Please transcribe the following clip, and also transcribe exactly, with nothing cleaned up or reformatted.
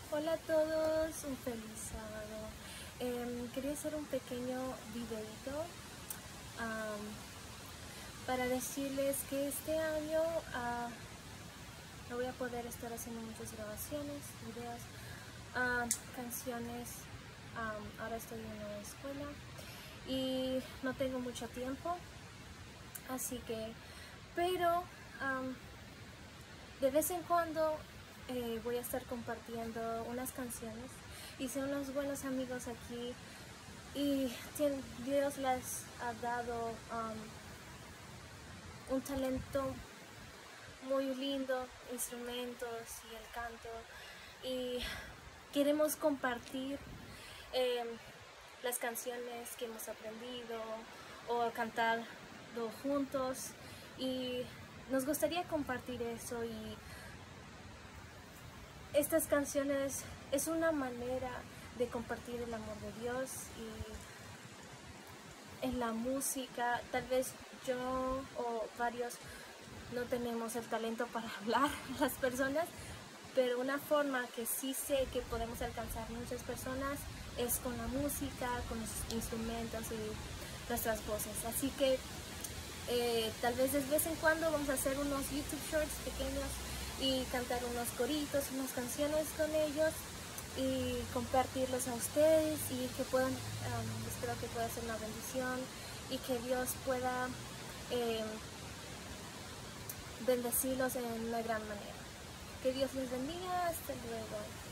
Hola a todos, un feliz sábado. Eh, quería hacer un pequeño videito um, para decirles que este año uh, no voy a poder estar haciendo muchas grabaciones, videos, uh, canciones. Um, ahora estoy en la escuela y no tengo mucho tiempo, así que, pero um, de vez en cuando eh, voy a estar compartiendo unas canciones. Hice unos buenos amigos aquí y Dios les ha dado um, un talento muy lindo, instrumentos y el canto, y queremos compartir eh, las canciones que hemos aprendido o cantarlo juntos, y nos gustaría compartir eso. Y estas canciones es una manera de compartir el amor de Dios y en la música. Tal vez yo o varios no tenemos el talento para hablar a las personas, pero una forma que sí sé que podemos alcanzar muchas personas es con la música, con los instrumentos y nuestras voces. Así que eh, tal vez de vez en cuando vamos a hacer unos YouTube Shorts pequeños y cantar unos coritos, unas canciones con ellos y compartirlos a ustedes, y que puedan, um, espero que pueda ser una bendición y que Dios pueda eh, bendecirlos en una gran manera. Que Dios les bendiga. Hasta luego.